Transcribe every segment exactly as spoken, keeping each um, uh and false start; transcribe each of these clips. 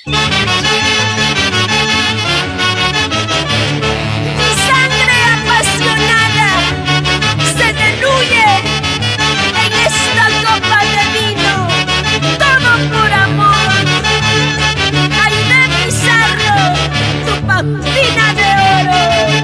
sangre apasionada se diluye en esta copa de vino, todo por amor. Aide Pizarro, tu pampina de oro.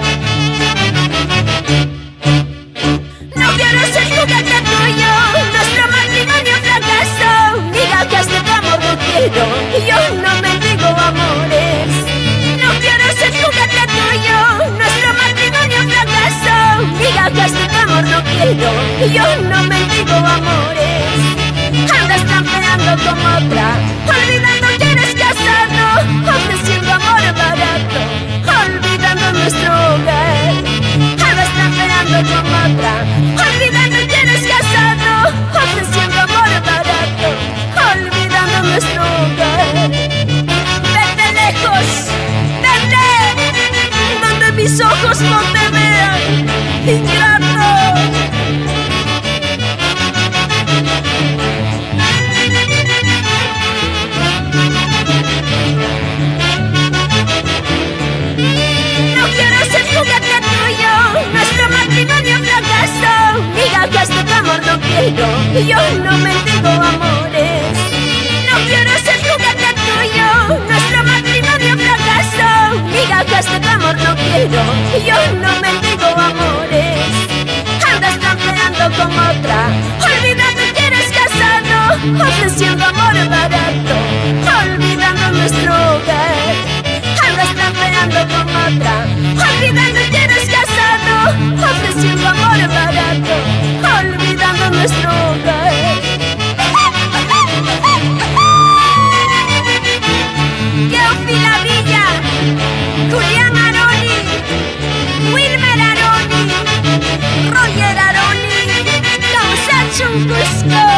No quiero ser juguete tuyo, nuestro matrimonio fracasó. Migajas de tu amor no quiero, yo no mendigo amores. No quiero ser juguete tuyo, nuestro matrimonio fracasó. Migajas de tu amor no quiero, yo no mendigo amores. Andas trampeando con otra, olvidando que eres casado, ofreciendo amor barato, olvidando nuestro hogar. Andas trampeando con otra, olvidando que eres casado, ofreciendo amor barato, olvidando nuestro hogar. Vete lejos, vete, donde mis ojos no te vean, ingrato. No quiero ser juguete tuyo, nuestro matrimonio fracasó. Migajas de tu amor no quiero, yo no mendigo amores. No quiero ser juguete tuyo, nuestro matrimonio fracasó. Migajas de tu amor no quiero, yo no mendigo amores. Andas trampeando con otra, olvidando que eres casado, ofreciendo amor barato, olvidando nuestro hogar. Andas trampeando con otra, olvidando que eres casado, ofreciendo amor barato, olvidando nuestro hogar. Teófila Villa, Julián Aroni, Wilmer Aroni, Roger Aroni, Causa Chuncusco.